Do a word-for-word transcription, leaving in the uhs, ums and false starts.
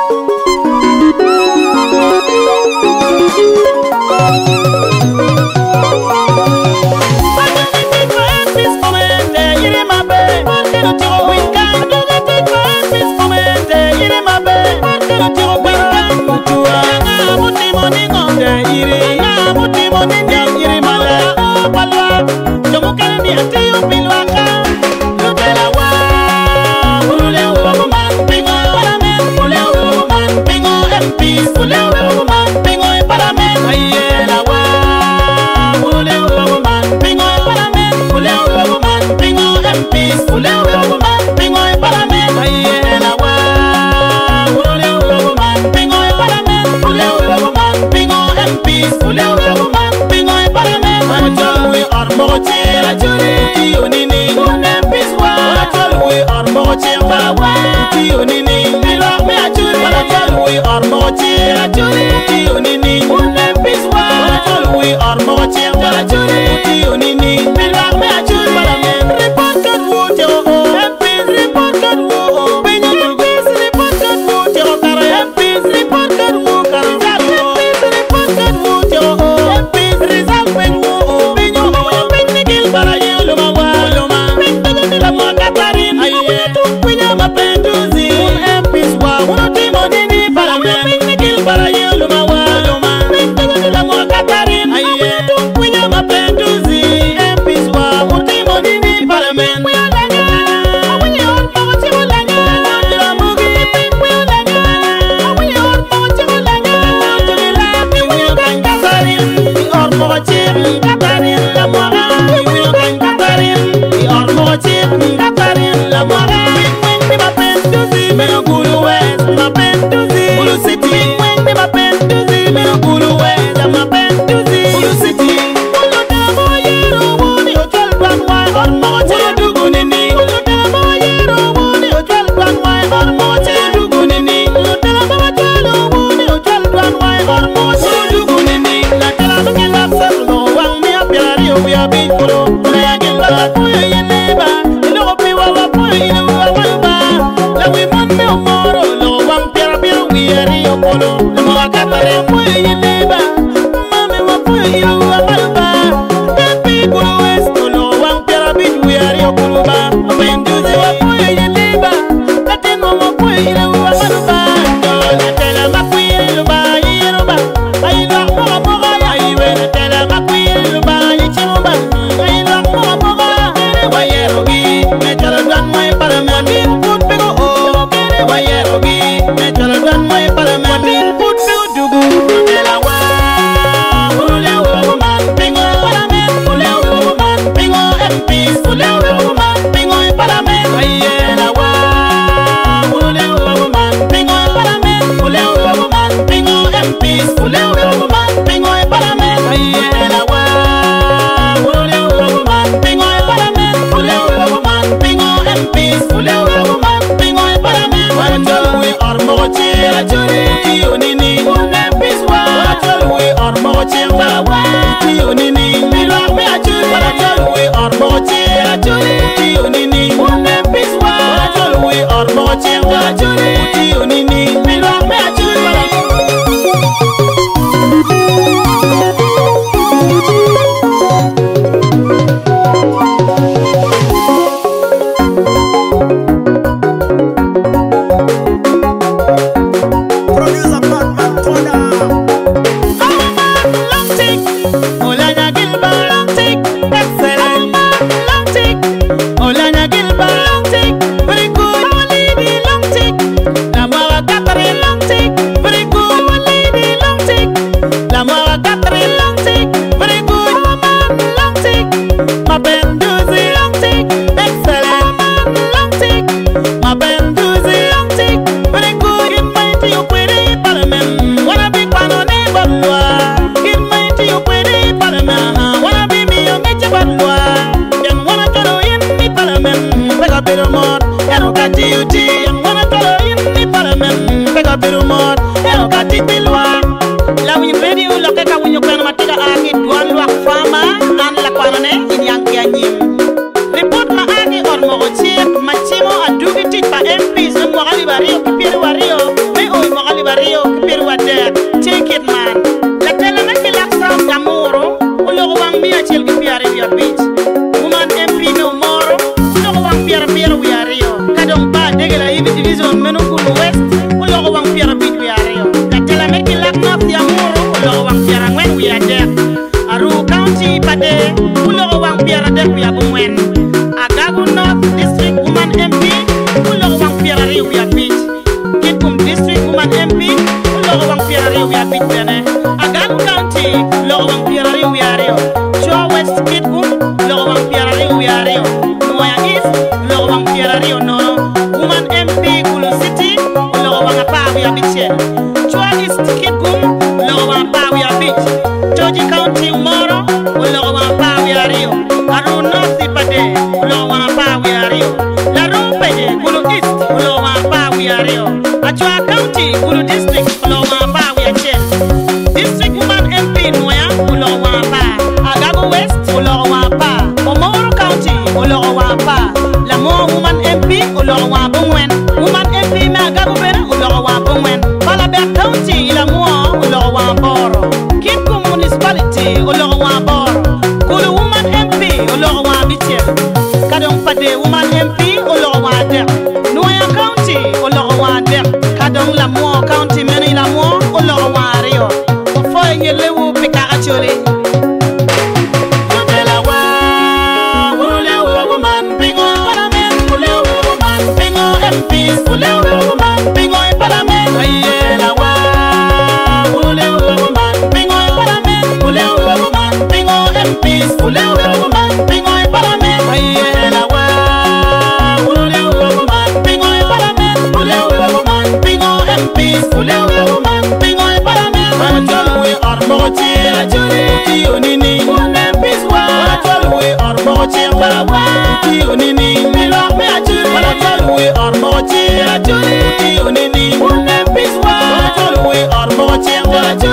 Machimo adugi tic pa M Ps, Mwakali Wario, Kipieri Wario, me oi Town Menungulu West, Ulo Wang Piera Beach we are here. Katela Meki Lak North Yamuru, Ulo Wang Piera when we are there. Aru County Pade, Ulo Wang Piera Dek we are Bumwen. Agagu North District Woman M P, Ulo Wang Piera Rio we are beach. Kitkum District Woman M P, Ulo Wang Piera Rio we are beach bene. Agagu County, Ulo Wang Piera Rio we are here. Chua West Kitkum, Ulo Wang Piera Rio we are here. Noya East, Ulo Wang Piera Rio no. Woman M P Gulu City, Ulo Wang Pa we are beach. Chua East Kitkum, Ulo Wang Pa we are beach. Georgia County Moro, Ulo Wang Pa we are here. Aru North Pade, Ulo Wang Pa we are here. La Rumpede, Gulu East, Ulo Wang Pa we are here. Achua County, Gulu District, Ulo Wang Pa we are here. District Woman M P Noya, Ulo Wang Pa. Agago West, Ulo Wang Pa. Omoro County, Ulo Wang Pa. La Mo Woman M P, Ulo Wang Bungwen. Woman M P me Agago Bena, Ulo Wang Bungwen. Balabek County, La Mo, Ulo Wang Boro. Kitkum Municipality, Ulo Wang Boro. Gulu Woman M P, Ulo Wang Biche. Kadong Pade Woman M P, Ulo Wang Dek. Noya County, Ulo Wang Dek. Kadong La Mo County, Meni La Mo, Ulo Wang Rio. Ofoy Nyelewu Pika Acholi. Or more,